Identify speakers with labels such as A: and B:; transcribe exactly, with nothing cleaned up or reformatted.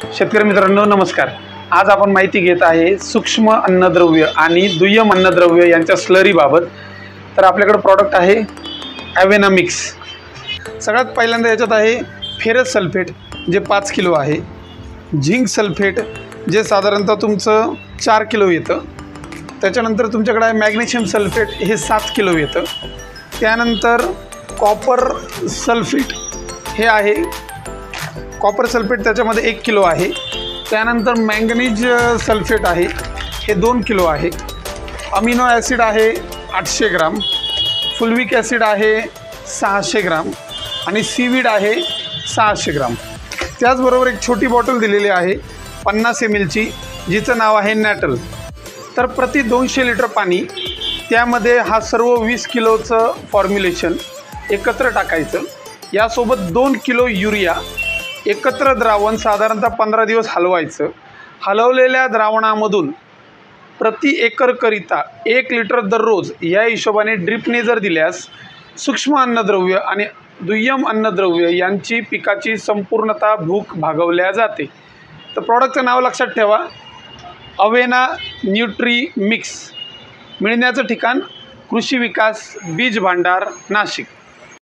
A: शेतकरी मित्रांनो नमस्कार। आज आपण माहिती घेत आहे सूक्ष्म अन्नद्रव्य आणि दुय्यम अन्नद्रव्य यांच्या स्लरी बाबत। तर आपल्याकडे प्रोडक्ट आहे अवेना मिक्स। सगळ्यात पहिल्यांदा याच्यात आहे फेरस सल्फेट जे पाच किलो आहे, झिंक सल्फेट जे साधारणतः तुमचं चार किलो येतं, त्याच्यानंतर तुमच्याकडे आहे मॅग्नेशियम सल्फेट हे सात किलो येतं, त्यानंतर कॉपर सल्फेट हे आहे, कॉपर सल्फेट त्याच्यामध्ये एक किलो आहे, त्यानंतर मॅंगनीज सल्फेट आहे हे दोन किलो आहे, अमिनो ॲसिड आहे आठशे ग्राम, फुल्विक ॲसिड आहे सहाशे ग्राम आणि सीवीड आहे सहाशे ग्राम। त्याचबरोबर एक छोटी बॉटल दिलेली आहे पन्नास एम एलची, जिचं नाव आहे नॅटल। तर प्रति दोनशे लिटर पाणी त्यामध्ये हा सर्व वीस किलोचं फॉर्म्युलेशन एकत्र टाकायचं, यासोबत दोन किलो युरिया एकत्र द्रावण साधारणतः पंधरा दिवस हलवायचं। हलवलेल्या द्रावणामधून प्रति एकरकरिता एक लिटर दररोज या हिशोबाने ड्रिपने जर दिल्यास सूक्ष्म अन्नद्रव्य आणि दुय्यम अन्नद्रव्य यांची पिकाची संपूर्णतः भूक भागवल्या जाते। तर प्रॉडक्टचं नाव लक्षात ठेवा, अवेना न्यूट्री मिक्स। मिळण्याचं ठिकाण कृषी विकास बीज भांडार नाशिक।